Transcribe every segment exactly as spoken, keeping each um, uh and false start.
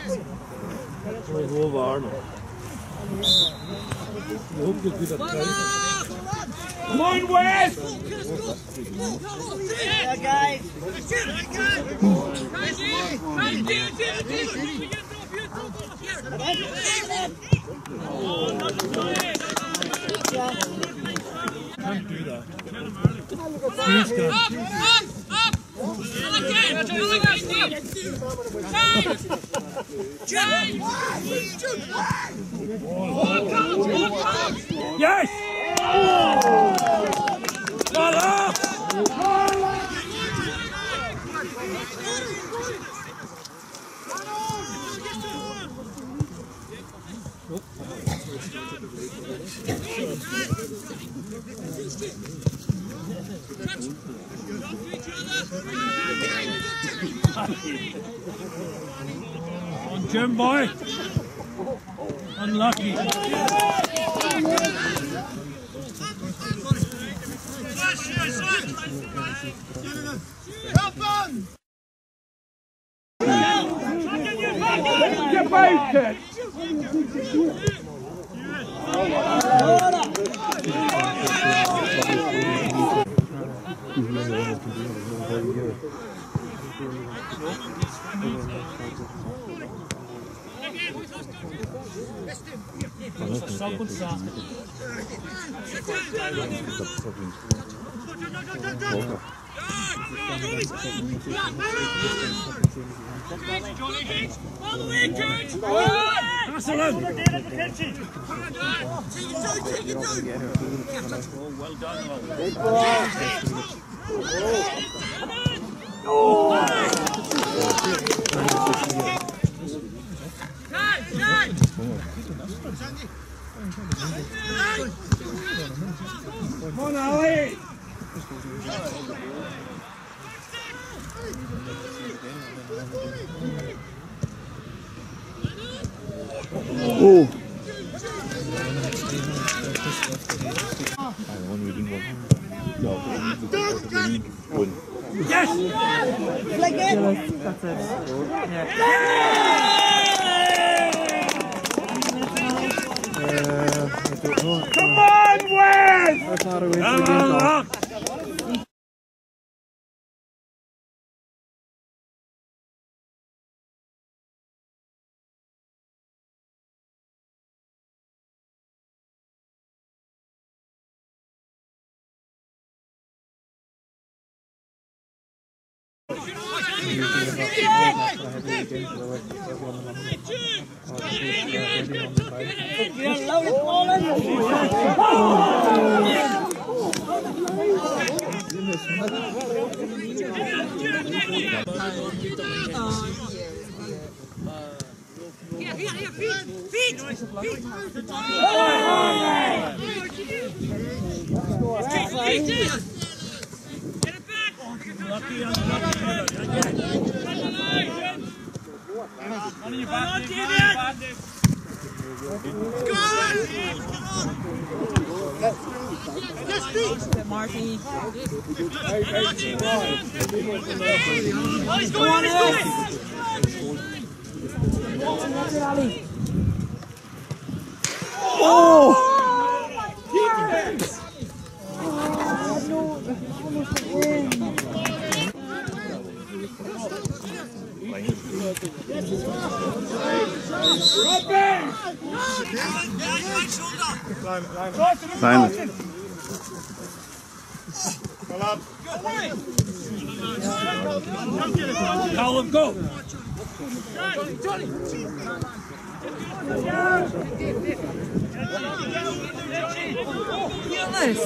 Wo war er noch? Der Hund wird wieder drin. Come on, Wes! Yeah, guys! Can't do that. He's got Up, up, up! Yes! Voilà! On Jim boy. Unlucky. Get baited. Well done. Come on, Ali! Oh! Yes! Like it? That's it. Yeah. Come on, Wes! That's not a win. Come on, Lochs! Here, here, here, feet, feet, feet. Get it back. Lucky, unlucky. On your back, on your back. Marty. Oh, he's going, he's going. Oh! Defense! Oh, no. Almost a win. Simon. Callum, go! Nice.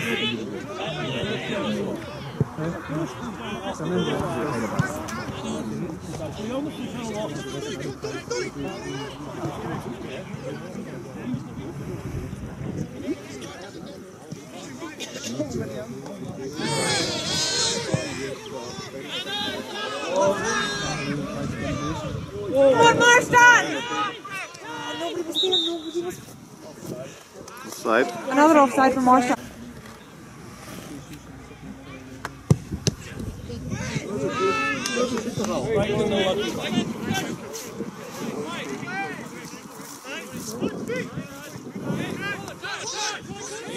Come on, Marston! Oh, nobody was there, nobody was... Offside. Another offside for Marston.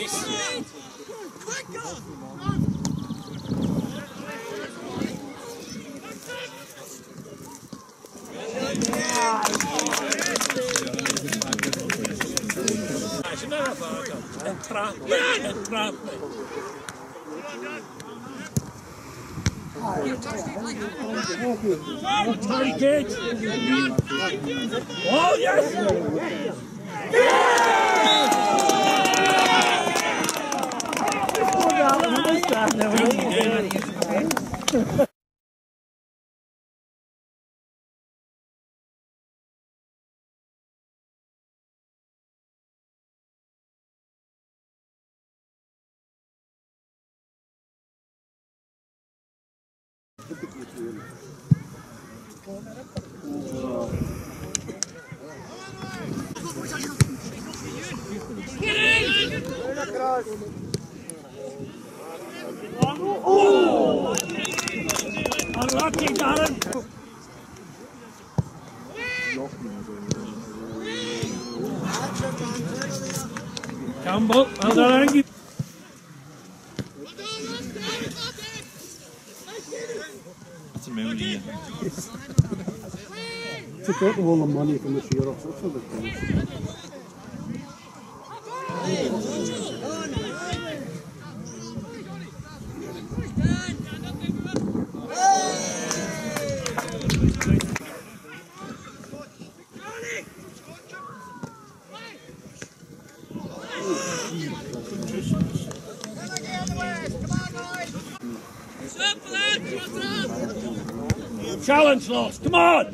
Entrapme, entrapme. Take it! Oh, yes! Oh! Unlucky, Darren. Campbell, well done, Angie. That's a movie. Took out all the money from the share off. That's what it is. Challenge, Lochs, come on!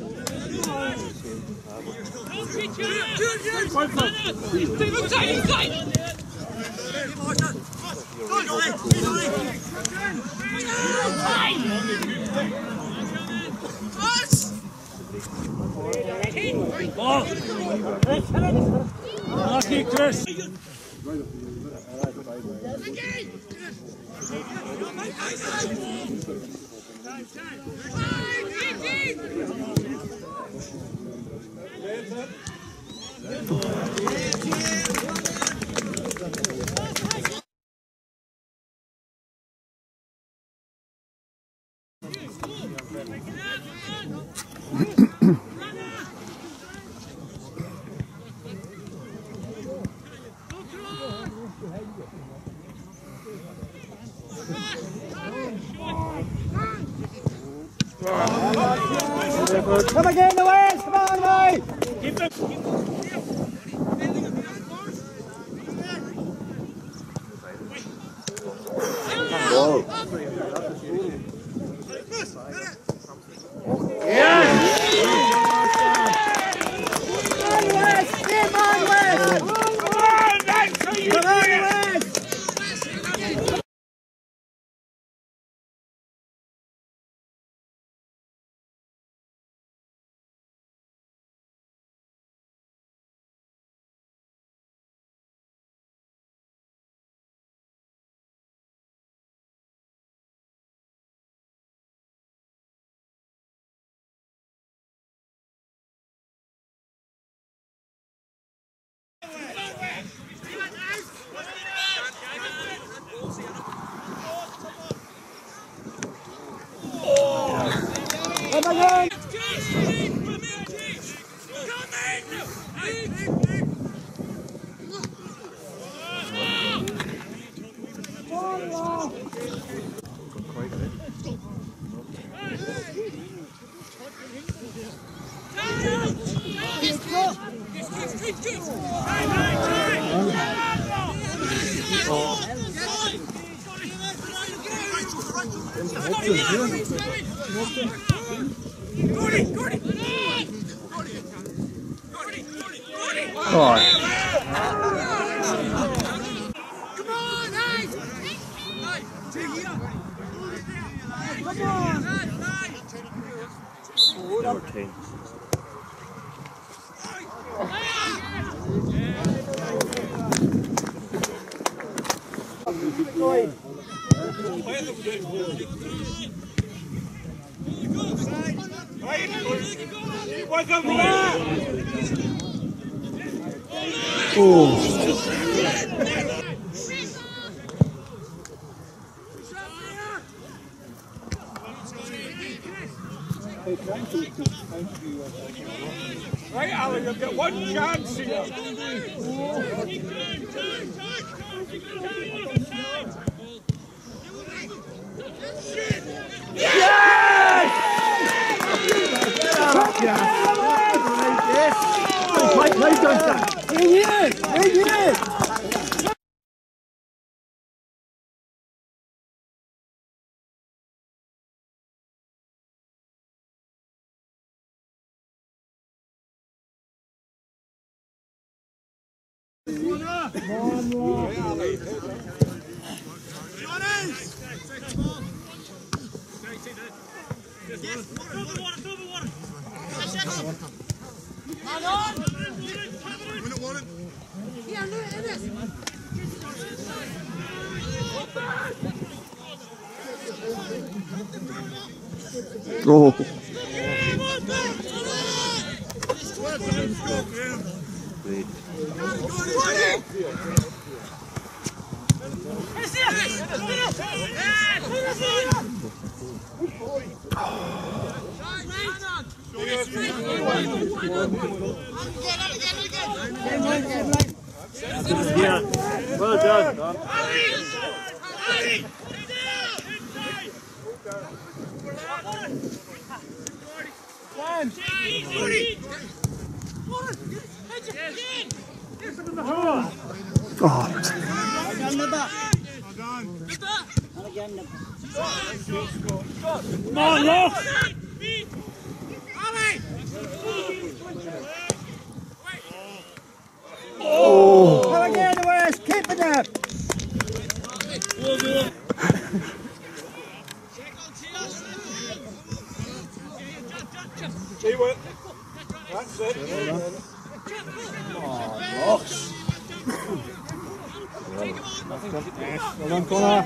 Ball! Lucky, Chris! Come again, the West! Come on, mate! Keep them! Whoa. Come on, West! Come on, West! Come on, West! Come again! Oh. Right, Ali, you'll get one chance here. Yes! Right, right, right. In here, in here. Oh. Yeah, well done. Don. Come on, Lochs! Oh! Come again, the West. Keep it up. See what? That's it. Lochs. Well done, Connor.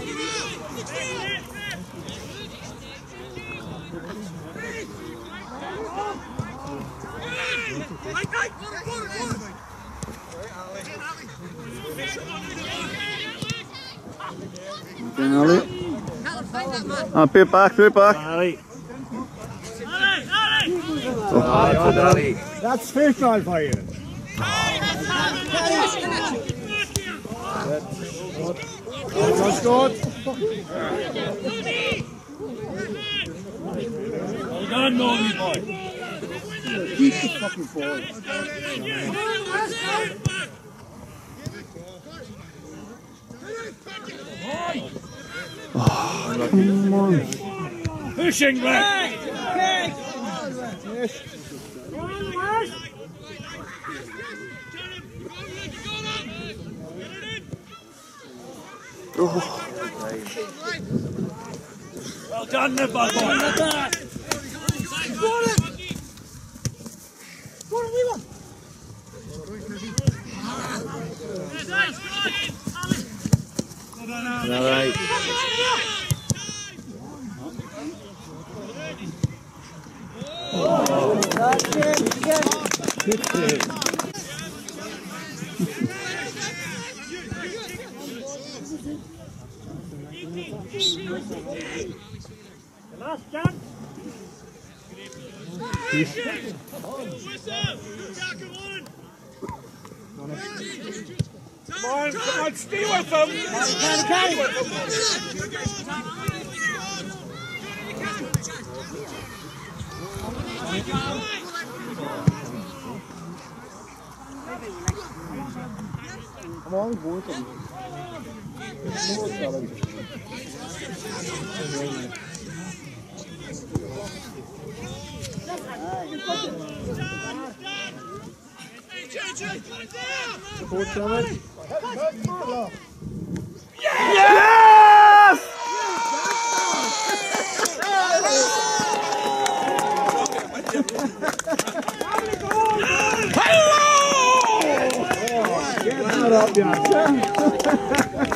Okay, Ali. Ah, put it back, put it back. Ali. Oh. That's fish oil for you. That's good. Well done, naughty boy. Keep the fucking ball. Oh, come on. Pushing back. Yes. Oh. Well done, the bad boy. All right. That's it. Yes. Last chance. Come on, come on, stay with them. Stay with them. Come on, boys. Support challenge. Yes! Get that up, yeah.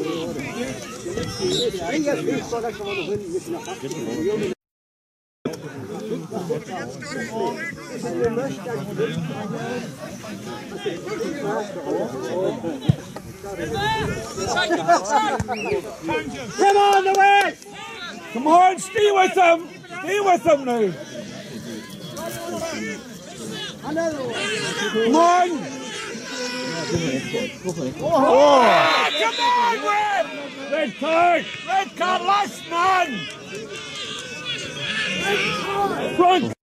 Come on, the West! Come on, stay with them. Stay with them now. Come on. Oh, come on, Red. Red card. Red card, last man. Front.